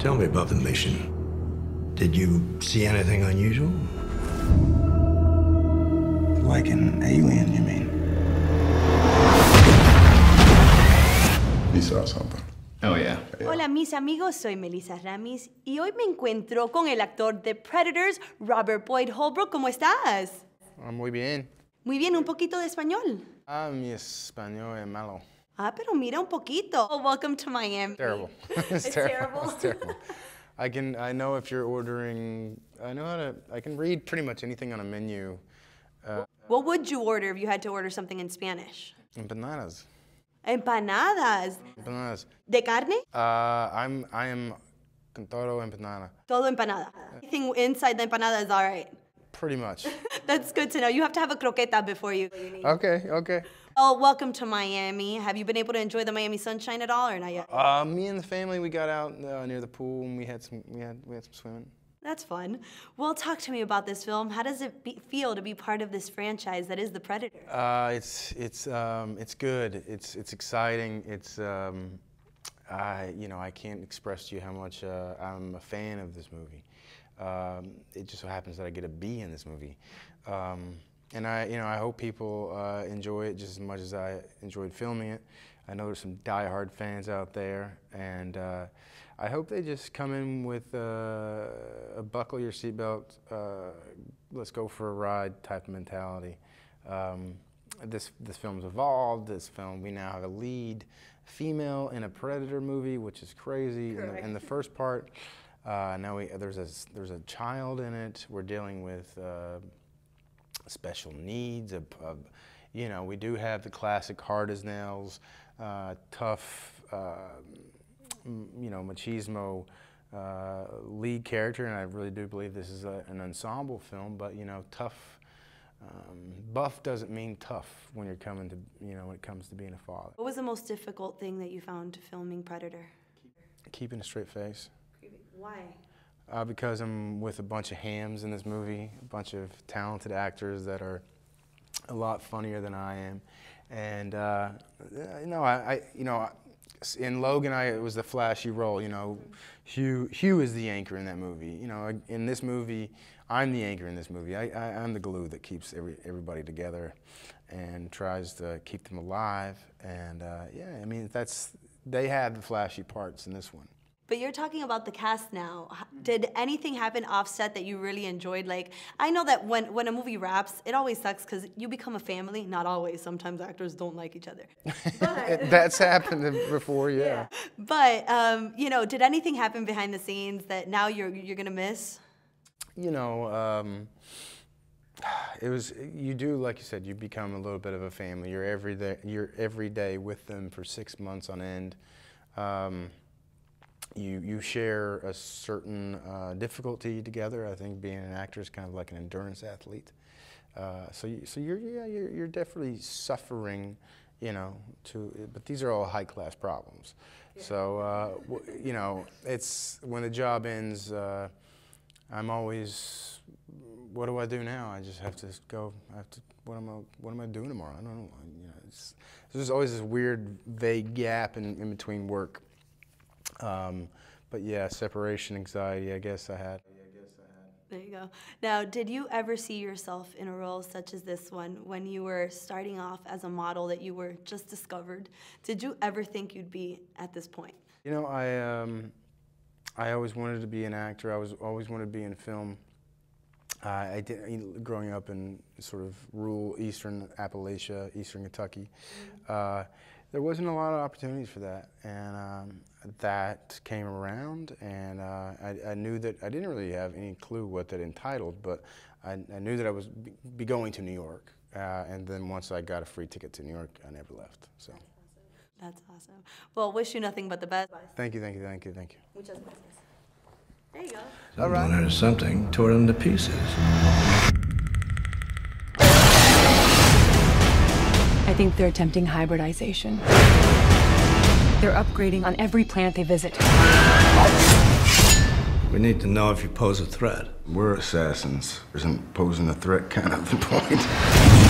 Tell me about the mission. Did you see anything unusual? Like an alien, you mean? You saw something. Oh, yeah. Hola, mis amigos, soy Melissa Ramis y hoy me encuentro con el actor de Predators, Robert Boyd Holbrook. ¿Cómo estás? Muy bien. Muy bien, un poquito de español. Mi español es malo. Ah, pero mira un poquito. Oh, welcome to Miami. Terrible. It's terrible. It's terrible. I know if you're ordering, I can read pretty much anything on a menu. What would you order if you had to order something in Spanish? Empanadas. Empanadas. Empanadas. ¿De carne? I am con todo empanada. Todo empanada. Anything inside the empanada is all right. Pretty much. That's good to know. You have to have a croqueta before you. Okay, okay. Oh, welcome to Miami. Have you been able to enjoy the Miami sunshine at all, or not yet? Me and the family, we got out near the pool and we had some swimming. That's fun. Well, talk to me about this film. How does it feel to be part of this franchise that is the Predator? It's good. It's exciting. I can't express to you how much I'm a fan of this movie. It just so happens that I get to be in this movie. And I hope people enjoy it just as much as I enjoyed filming it. I know there's some die-hard fans out there, and I hope they just come in with a buckle your seatbelt, let's go for a ride type of mentality. This film's evolved. We now have a lead female in a Predator movie, which is crazy. In the first part, now there's a child in it. We're dealing with special needs. We do have the classic hard as nails, tough, machismo lead character, and I really do believe this is an ensemble film. But tough, buff doesn't mean tough when you're coming to when it comes to being a father. What was the most difficult thing that you found filming Predator? Keeping a straight face. Why? Because I'm with a bunch of hams in this movie, a bunch of talented actors that are a lot funnier than I am, and in Logan, it was the flashy role. Hugh is the anchor in that movie. In this movie, I'm the anchor in this movie. I'm the glue that keeps everybody together, and tries to keep them alive. And they have the flashy parts in this one. But you're talking about the cast now. Did anything happen offset that you really enjoyed? Like, I know that when a movie wraps, it always sucks because you become a family. Not always. Sometimes actors don't like each other. But That's happened before, yeah. But did anything happen behind the scenes that now you're gonna miss? It was, you do, like you said, you become a little bit of a family. You're every day with them for 6 months on end. You share a certain difficulty together. I think being an actor is kind of like an endurance athlete. So you're definitely suffering, but these are all high-class problems. Yeah. So it's when the job ends, I'm always, what do I do now? I just have to go. What am I doing tomorrow? I don't know. There's always this weird, vague gap in between work. But yeah, separation anxiety, I guess I had. There you go. Now, did you ever see yourself in a role such as this one when you were starting off as a model that you were just discovered? Did you ever think you'd be at this point? I always wanted to be an actor. I always wanted to be in film. I did, growing up in sort of rural eastern Appalachia, eastern Kentucky. There wasn't a lot of opportunities for that, and that came around, and I knew that I didn't really have any clue what that entitled, but I knew that I was be going to New York, and then once I got a free ticket to New York, I never left. So. That's awesome. Well, wish you nothing but the best. Thank you, thank you, thank you, thank you. Muchas gracias. There you go. Someone or something tore them to pieces. I think they're attempting hybridization. They're upgrading on every planet they visit. We need to know if you pose a threat. We're assassins. Isn't posing a threat kind of the point?